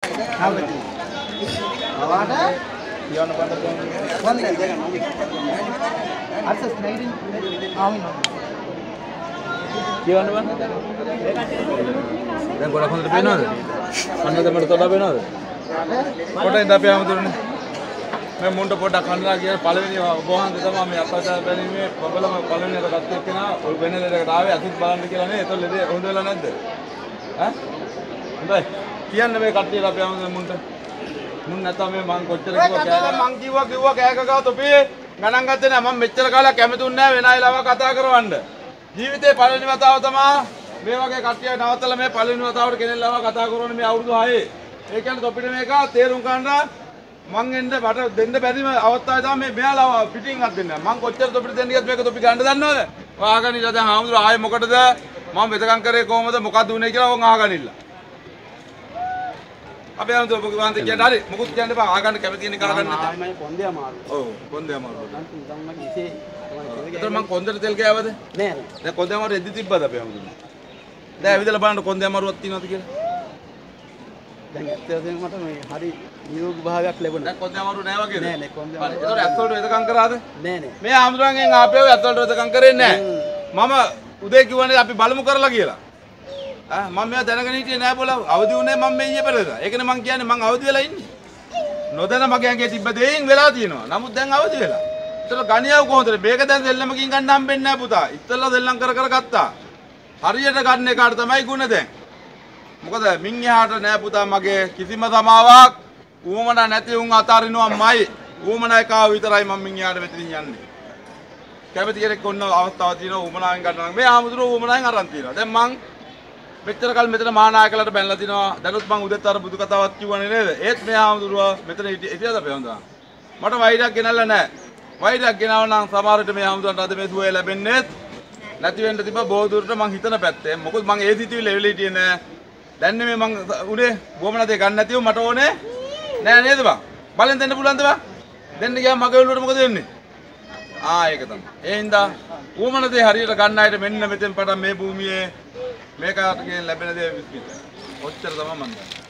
දැන් ගොඩක් හොඳට පේනවද? අන්න දෙමඩ තොඩ පේනවද? පොඩ්ඩක් ඉඳ අපි ආමුදුරනේ. මේ මුන්ට පොඩ්ඩක් කන්නලා කියන පළවෙනි ඔබ වහන්සේ තමයි මේ අපදාන බැලීමේ ප්‍රබලම පළවෙනි එක ගත්ත එක්කෙනා ඔය වෙන දෙයකට ආවේ අතිත් බලන්න කියලා නේ. ඒතොල් ලෙඩේ හොඳ වෙලා නැද්ද? ඈ? හොඳයි. කියන්න මේ කට්ටියට අපි ආමුදුර මුන්ට. මුන් නැත්තම් මේ මං කොච්චර කිව්වා කෑ ගගා තොපේ ගණන් ගත්තේ නෑ. මම මෙච්චර කාලයක් කැමතුන්නේ නෑ වෙන අයලව කතා කරවන්න. ජීවිතේ පළවෙනි වතාව තමයි මේ වගේ කට්ටිය නවත්තලා මේ පළවෙනි වතාවට කෙනෙක්ලව කතා කරවන්නේ මේ අවුරුදු 6. ඒ කියන්නේ තොපිට මේක තේරුම් ගන්න මං එන්න මට දෙන්න බැරිම අවස්ථාවේ තමයි මේ මෙයාලා පිටින් අත් දෙන්න. මං කොච්චර තොපිට දෙන්න ගියත් මේක තොපි ගන්න දන්නවද? ඔය අහගන්න ඉන්න දැන් ආමුදුර ආයේ මොකටද? මම වෙතකම් කරේ කොහමද? මොකද්ද උනේ කියලා ඕන් අහගන්න ඉන්න. අපි ආමුදුර මොකද වන්ද කියන්නේ? හරි මොකුත් කියන්න එපා. අහගන්න කැමති කෙනෙක් අහගන්න නැත්නම්. මම කොන්දේ අමාරු. ඔව් කොන්දේ අමාරු. මම ඉසේ ඒතර මං කොන්දේට තෙල් ගෑවද? නෑ නෑ. දැන් කොන්දේ අමාරු එද්දි තිබ්බද අපි ආමුදුර? දැන් ඇවිදලා බලන්න කොන්දේ අමාරුවක් තියෙනවද කියලා. දැන් ඇත්තටම මට මේ හරි නිරෝගී භාවයක් ලැබුණා. දැන් කොන්දේ අමාරු නෑ වගේද? නෑ නෑ කොන්දේ අමාරු. ඒතර ඇස් වලට වෙදකම් කරාද? නෑ නෑ. මේ ආමුදුරන්ගෙන් ආපේව ඇස් වලට වෙදකම් කරේ නෑ. මම උදේ කිව්වනේ අපි බලමු කරලා කියලා. මම මේවා දැනගෙන හිටියේ නෑ බෝල අවදි වුණේ මම මේ ඊයේ පෙරේද. ඒකනේ මං කියන්නේ මං අවදි වෙලා ඉන්නේ. නොදැන මගේ ඇඟේ තිබ්බ දෙයින් වෙලා තියෙනවා. නමුත් දැන් අවදි වෙලා. ඒතර ගණියව කොහොමද? මේක දැන් දෙල්ලමකින් ගන්න හම්බෙන්නේ නෑ පුතා. ඉස්සෙල්ලා දෙල්ලම් කර ගත්තා. හරියට ගන්න එකට තමයි ගුණ දැන්. මොකද මින් එහාට නෑ පුතා මගේ කිසිම සමාවක්. ඌමනා නැති උන් අතාරිනවමයි. ඌමනා එකව විතරයි මම මින් එහාට මෙතනින් යන්නේ. කැමති කෙනෙක් ඔන්න අවස්ථාවක් තියෙනවා ඌමනාවෙන් ගන්නවා. මේ ආමුදුරෝ ඌමනාවෙන් අරන් තියෙනවා. දැන් මං මෙච්චර කල් මෙතන මහානායකලට බැනලා තිනවා. දැනුත් මං උදේත් අර බුදු කතාවක් කිව්වනේ නේද? ඒත් මේ ආමුදුරුව මෙතන හිටියද අපි හොඳා. මට වෛරයක් ගෙනල්ලා නැහැ. වෛරයක් ගෙනව නම් සමහර විට මේ ආමුදුරන්ට අද මේ සුවය ලැබෙන්නේ නැති වෙන්න තිබ්බ බොහෝ දුරට මං හිතන පැත්තේ. මොකද මං ඒ සිතුවිලි එවෙල හිටියේ නෑ. දැන් මේ මං උනේ බොමන දෙයක් ගන්න නැතිව මට ඕනේ නෑ නේද බං? බලෙන් දෙන්න පුළුවන්ද බං? දෙන්න ගියාම මගේ ඔළුවට මොකද වෙන්නේ? ඒක තමයි. ඒ හින්දා ඌමන දේ හරියට ගන්න අයට මෙන්න මෙතෙන් පටන් මේ භූමියේ මේකට ලැබෙන දේ විශ්මිත. ඔච්චර තමයි මම දන්නේ.